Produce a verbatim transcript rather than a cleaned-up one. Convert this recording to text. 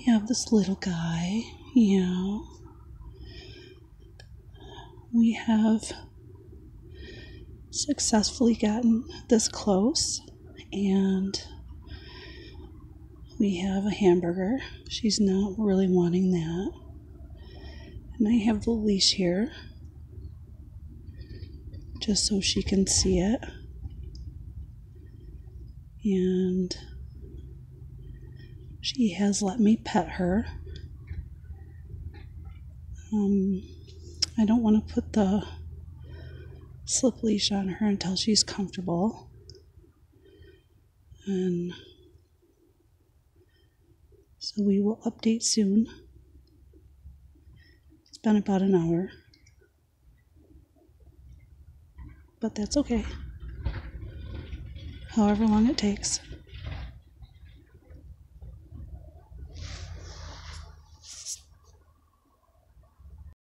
have this little guy. Yeah. We have successfully gotten this close, and we have a hamburger. She's not really wanting that. And I have the leash here just so she can see it. And she has let me pet her. Um, I don't want to put the slip leash on her until she's comfortable. And so we will update soon. It's been about an hour, but that's okay. However long it takes.